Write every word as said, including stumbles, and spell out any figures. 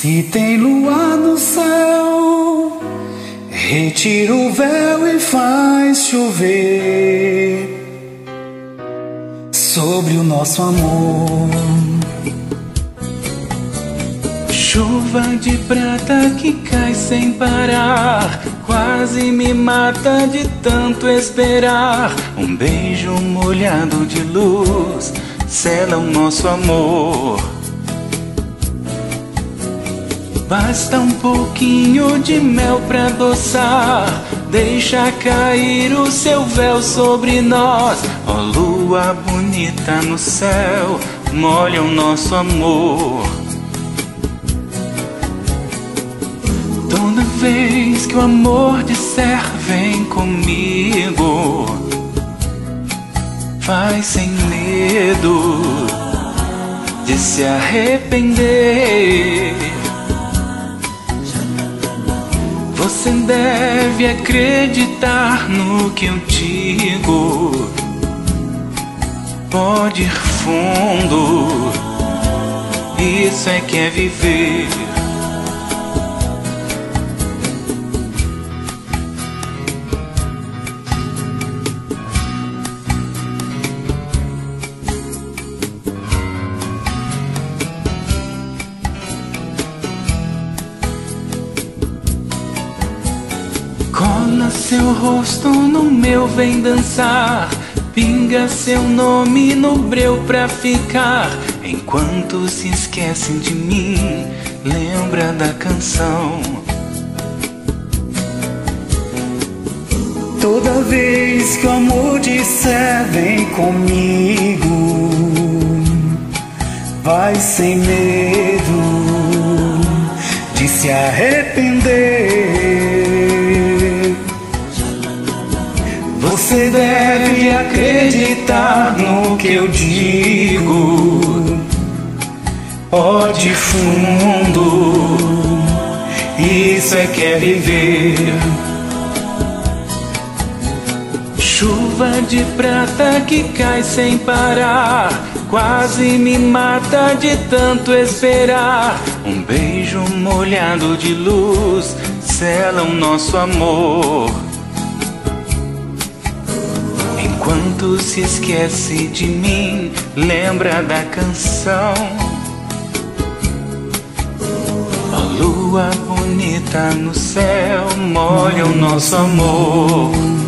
Se tem lua no céu, retira o véu e faz chover sobre o nosso amor. Chuva de prata que cai sem parar, quase me mata de tanto esperar. Um beijo molhado de luz sela o nosso amor. Basta um pouquinho de mel pra adoçar, deixa cair o seu véu sobre nós. Ó lua bonita no céu, molha o nosso amor. Toda vez que o amor disser vem comigo, vai sem medo de se arrepender. Você deve acreditar no que eu digo. Pode ir fundo, isso é que é viver. Cola seu rosto no meu, vem dançar. Pinga seu nome no breu pra ficar. Enquanto se esquecem de mim, lembra da canção. Toda vez que o amor disser vem comigo, vai sem medo de se arrepender. Você deve acreditar no que eu digo. Pode ir fundo, isso é que é viver. Chuva de prata que cai sem parar, quase me mata de tanto esperar. Um beijo molhado de luz sela o nosso amor. Enquanto se esquece de mim, lembra da canção. A lua bonita no céu molha o nosso amor.